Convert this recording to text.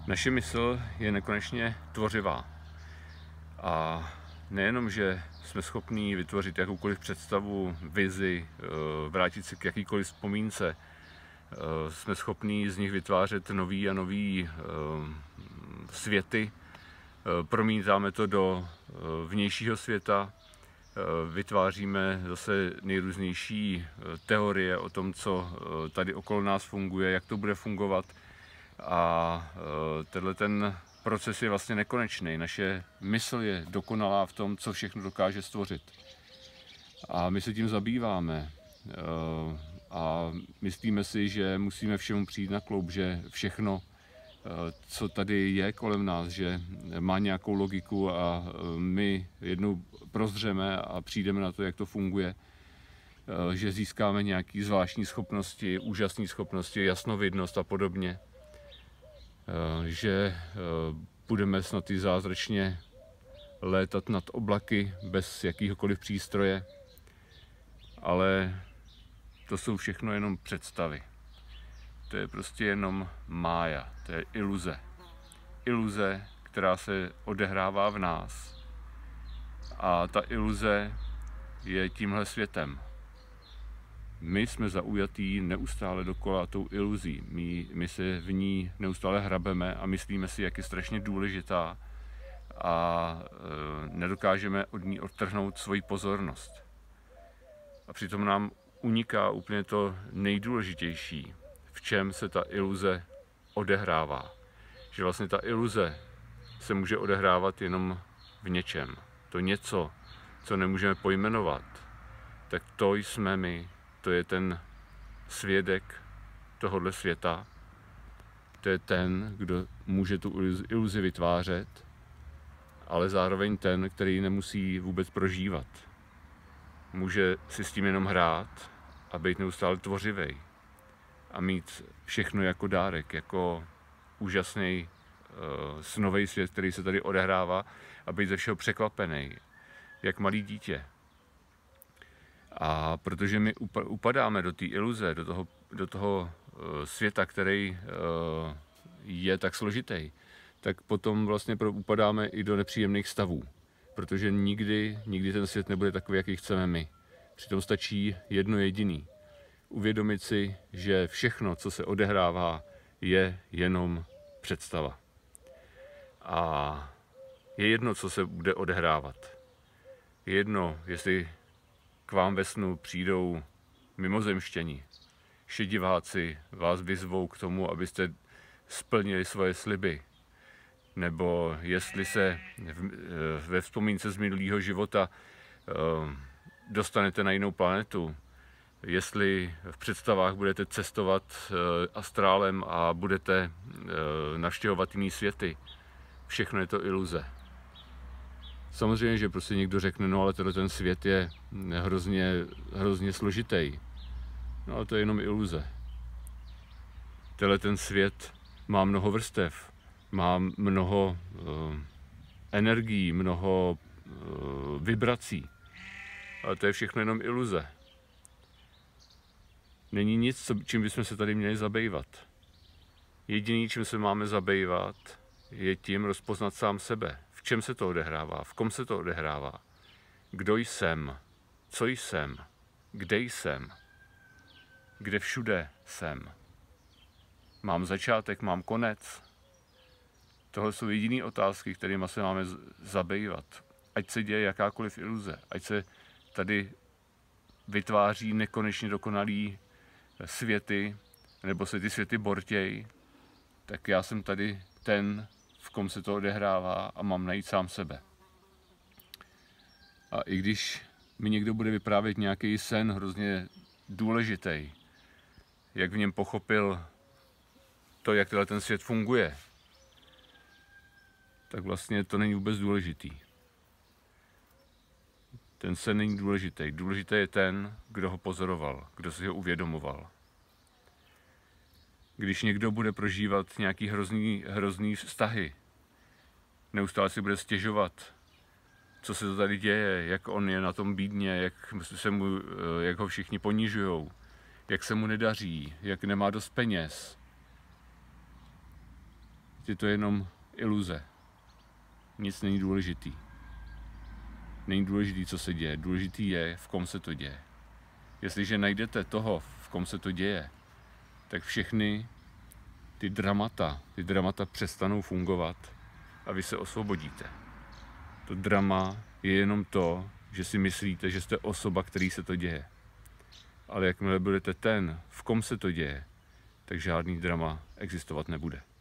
Naše mysl je nekonečně tvořivá. A nejenom, že jsme schopní vytvořit jakoukoliv představu, vizi, vrátit se k jakýkoliv vzpomínce, jsme schopní z nich vytvářet nový a nový světy, promítáme to do vnějšího světa, vytváříme zase nejrůznější teorie o tom, co tady okolo nás funguje, jak to bude fungovat. A tenhle ten proces je vlastně nekonečný. Naše mysl je dokonalá v tom, co všechno dokáže stvořit. A my se tím zabýváme. A myslíme si, že musíme všemu přijít na kloub, že všechno, co tady je kolem nás, že má nějakou logiku a my jednou prozřeme a přijdeme na to, jak to funguje, že získáme nějaké zvláštní schopnosti, úžasné schopnosti, jasnovidnost a podobně. Že budeme snad i zázračně létat nad oblaky bez jakýhokoliv přístroje, ale to jsou všechno jenom představy. To je prostě jenom mája, to je iluze. Iluze, která se odehrává v nás. A ta iluze je tímhle světem. My jsme zaujatí neustále dokola tou iluzí. My se v ní neustále hrabeme a myslíme si, jak je strašně důležitá a nedokážeme od ní odtrhnout svoji pozornost. A přitom nám uniká úplně to nejdůležitější, v čem se ta iluze odehrává. Že vlastně ta iluze se může odehrávat jenom v něčem. To něco, co nemůžeme pojmenovat, tak to jsme my. To je ten svědek tohohle světa. To je ten, kdo může tu iluzi vytvářet, ale zároveň ten, který ji nemusí vůbec prožívat. Může si s tím jenom hrát a být neustále tvořivý. A mít všechno jako dárek, jako úžasný snový svět, který se tady odehrává, a být ze všeho překvapený, jak malý dítě. A protože my upadáme do té iluze, do toho světa, který je tak složitý, tak potom vlastně upadáme i do nepříjemných stavů. Protože nikdy ten svět nebude takový, jaký chceme my. Přitom stačí jedno jediný. Uvědomit si, že všechno, co se odehrává, je jenom představa. A je jedno, co se bude odehrávat. Je jedno, jestli k vám ve snu přijdou mimozemštění. Šediváci vás vyzvou k tomu, abyste splnili svoje sliby. Nebo jestli se ve vzpomínce z minulého života dostanete na jinou planetu. Jestli v představách budete cestovat astrálem a budete navštěvovat jiné světy. Všechno je to iluze. Samozřejmě, že prostě někdo řekne, no ale ten svět je hrozně složitý. No ale to je jenom iluze. Ten svět má mnoho vrstev, má mnoho energií, mnoho vibrací. Ale to je všechno jenom iluze. Není nic, čím bychom se tady měli zabývat. Jediný, čím se máme zabývat, je tím rozpoznat sám sebe. V čem se to odehrává, v kom se to odehrává. Kdo jsem, co jsem, kde jsem, kde všude jsem. Mám začátek, mám konec. Tohle jsou jediné otázky, kterými se máme zabývat. Ať se děje jakákoliv iluze, ať se tady vytváří nekonečně dokonalý světy, nebo se ty světy bortějí, tak já jsem tady ten, v kom se to odehrává, a mám najít sám sebe. A i když mi někdo bude vyprávět nějaký sen hrozně důležitý, jak v něm pochopil to, jak ten svět funguje, tak vlastně to není vůbec důležitý. Ten sen není důležitý. Důležitý je ten, kdo ho pozoroval, kdo si ho uvědomoval. Když někdo bude prožívat nějaký hrozný vztahy, neustále si bude stěžovat, co se to tady děje, jak on je na tom bídně, jak ho všichni ponižujou, jak se mu nedaří, jak nemá dost peněz. je to jenom iluze. Nic není důležitý. Není důležitý, co se děje. Důležitý je, v kom se to děje. Jestliže najdete toho, v kom se to děje, tak všechny ty dramata přestanou fungovat a vy se osvobodíte. To drama je jenom to, že si myslíte, že jste osoba, který se to děje. Ale jakmile budete ten, v kom se to děje, tak žádný drama existovat nebude.